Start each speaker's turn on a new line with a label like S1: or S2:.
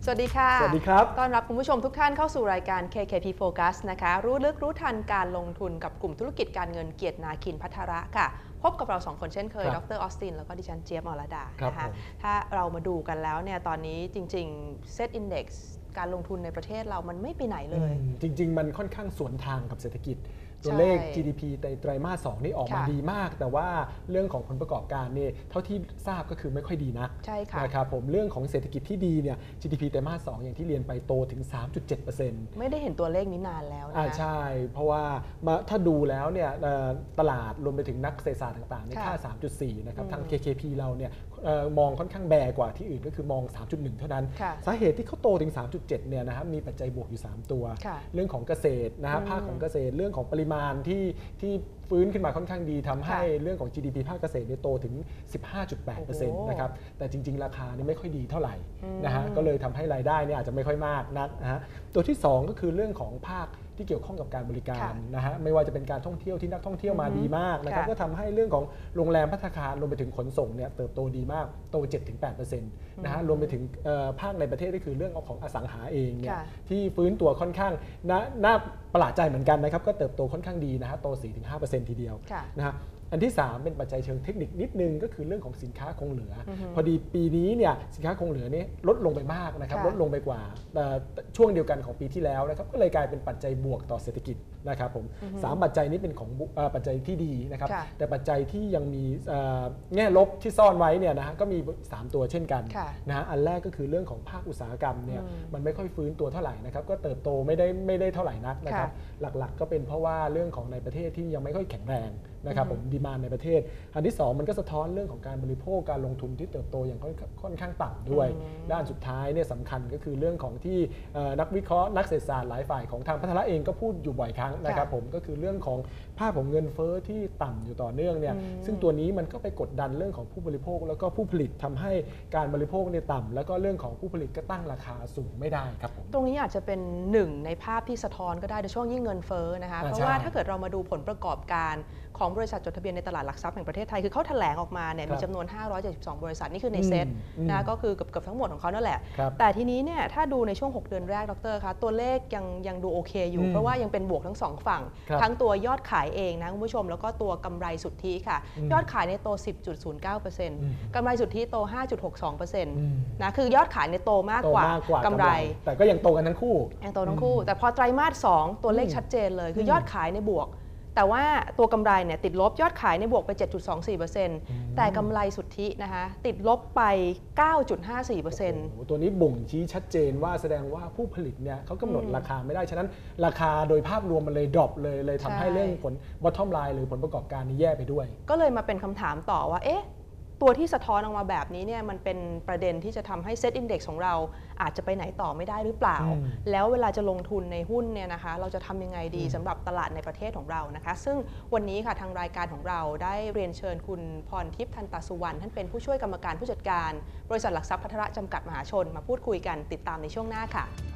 S1: วัสดีค่ะ
S2: สวัสดีครับ
S1: ต้อนรับคุณผู้ชมทุกท่านเข้าสู่รายการ KKP Focus นะคะรู้ลึกรู้ทันการลงทุนกับกลุ่มธุรกิจการเงินเกียรตินาคินภัทระค่ะพบกับเรา2คนเช่นเคยดร.ออสตินแล้วก็ดิฉันเจี๊ยบอรดานะคะถ้าเรามาดูกันแล้วเนี่ยตอนนี้จริงๆ Set Index การลงทุนในประเทศเรามันไม่ไปไหนเลย
S2: จริงๆมันค่อนข้างสวนทางกับเศรษฐกิจตัวเลข GDP ในไตรมาส 2นี่ออกมาดีมากแต่ว่าเรื่องของผลประกอบการนี่เท่าที่ทราบก็คือไม่ค่อยดีนะนะครับผมเรื่องของเศรษฐกิจที่ดีเนี่ย GDP ไตรมาส 2อย่างที่เรียนไปโตถึง 3.7%
S1: ไม่ได้เห็นตัวเลขนี้นานแล้วนะ
S2: ใช่เพราะว่าถ้าดูแล้วเนี่ยตลาดรวมไปถึงนักเศรษฐศาสตร์ต่างๆนี่ค่า 3.4 นะครับทาง KKP เราเนี่ยมองค่อนข้างแบกว่าที่อื่นก็คือมอง 3.1 เท่านั้นสาเหตุที่เขาโตถึง 3.7 เนี่ยนะครับมีปัจจัยบวกอยู่ 3 ตัวเรื่องของเกษตรนะครับภาคของเกษตรเรื่องของปริมาณที่ฟื้นขึ้นมาค่อนข้างดีทำให้เรื่องของ GDP ภาคเกษตรโตถึง 15.8% นะครับแต่จริงๆราคานี่ไม่ค่อยดีเท่าไหร่นะฮะก็เลยทำให้รายได้เนี่ยอาจจะไม่ค่อยมากนักนะฮะตัวที่2ก็คือเรื่องของภาคที่เกี่ยวข้องกับการบริการนะฮะไม่ว่าจะเป็นการท่องเที่ยวที่นักท่องเที่ยวมาดีมากนะครับก็ทำให้เรื่องของโรงแรมภัตตาคารรวมไปถึงขนส่งเนี่ยเติบโตดีมากโต 7-8% นะฮะรวมไปถึงภาคในประเทศก็คือเรื่องของอสังหาเองเนี่ยที่ฟื้นตัวค่อนข้างน่าประหลาดใจเหมือนกันนะครับก็เติบโตค่อนข้างดีนะฮะโต 4-5% ทีเดียวนะฮะอันที่3เป็นปัจจัยเชิงเทคนิคนิดนึงก็คือเรื่องของสินค้าคงเหลือพอดีปีนี้เนี่ยสินค้าคงเหลือนี่ลดลงไปมากนะครับลดลงไปกว่าช่วงเดียวกันของปีที่แล้วนะครับก็เลยกลายเป็นปัจจัยบวกต่อเศรษฐกิจนะครับผม3ปัจจัยนี้เป็นของปัจจัยที่ดีนะครับแต่ปัจจัยที่ยังมีแง่ลบที่ซ่อนไว้เนี่ยนะฮะก็มี3ตัวเช่นกันนะฮะอันแรกก็คือเรื่องของภาคอุตสาหกรรมเนี่ยมันไม่ค่อยฟื้นตัวเท่าไหร่นะครับก็เติบโตไม่ได้เท่าไหร่นักนะครับหลักๆก็เป็นเพราะว่าเรื่องของในประเทศที่ยังไม่ค่อยแข็งแรงนะครับผมดีมานด์ในประเทศอันที่2มันก็สะท้อนเรื่องของการบริโภคการลงทุนที่เติบโตอย่างค่อนข้างต่ำด้วยด้านสุดท้ายเนี่ยสำคัญก็คือเรื่องของที่นักวิเคราะห์นักเศรษฐศาสตร์หลายฝ่ายของทางภัทระเองก็พูดอยู่บ่อยครั้งนะครับผมก็คือเรื่องของภาพของเงินเฟ้อที่ต่ำอยู่ต่อเนื่องเนี่ยซึ่งตัวนี้มันก็ไปกดดันเรื่องของผู้บริโภคแล้วก็ผู้ผลิตทำให้การบริโภคเนี่ยต่ำแล้วก็เรื่องของผู้ผลิตก็ตั้งราคาสูงไม่ได้ครับผม
S1: ตรงนี้อาจจะเป็นหนึ่งในภาพที่สะท้อนก็ได้ในช่วงยิ่งเงินเฟ้อนะคะเพราะว่าถ้าเกิดเรามาดูผลประกอบการของบริษัทจดทะเบียนในตลาดหลักทรัพย์แห่งประเทศไทยคือเขาแถลงออกมาเนี่ยมีจำนวน572บริษัทนี่คือในเซ็ตนะก็คือเกือบทั้งหมดของเขานั่นแหละแต่ทีนี้เนี่ยถ้าดูในช่วง6เดือนแรกดรคะตัวเลขยังดูโอเคอยู่เพราะว่ายังเป็นบวกทั้ง2ฝั่งทั้งตัวยอดขายเองนะคุณผู้ชมแล้วก็ตัวกำไรสุทธิค่ะยอดขายในโต 10.09% กำไรสุทธิโต 5.62% นะคือยอดขายในโตมากกว่ากำไร
S2: แต่ก็ยังโตกันทั้งคู่
S1: แต่พอไตรมาส2ตัวเลขชัดเจนเลยคือยอดขายในบวกแต่ว่าตัวกำไรเนี่ยติดลบยอดขายในบวกไป 7.24% แต่กำไรสุทธินะคะติดลบไป 9.54%
S2: ตัวนี้บ่งชี้ชัดเจนว่าแสดงว่าผู้ผลิตเนี่ยเขากำหนดราคาไม่ได้ฉะนั้นราคาโดยภาพรวมมันเลยดรอปเลยทำให้เรื่องผล bottom line หรือผลประกอบการนี้แย่ไปด้วย
S1: ก็เลยมาเป็นคำถามต่อว่าตัวที่สะท้อนออกมาแบบนี้เนี่ยมันเป็นประเด็นที่จะทำให้ Set Index ของเราอาจจะไปไหนต่อไม่ได้หรือเปล่าแล้วเวลาจะลงทุนในหุ้นเนี่ยนะคะเราจะทำยังไงดีสำหรับตลาดในประเทศของเรานะคะซึ่งวันนี้ค่ะทางรายการของเราได้เรียนเชิญคุณพรทิพย์ทันตสุวรรณท่านเป็นผู้ช่วยกรรมการผู้จัดการบริษัทหลักทรัพย์ภัทระจำกัดมหาชนมาพูดคุยกันติดตามในช่วงหน้าค่ะ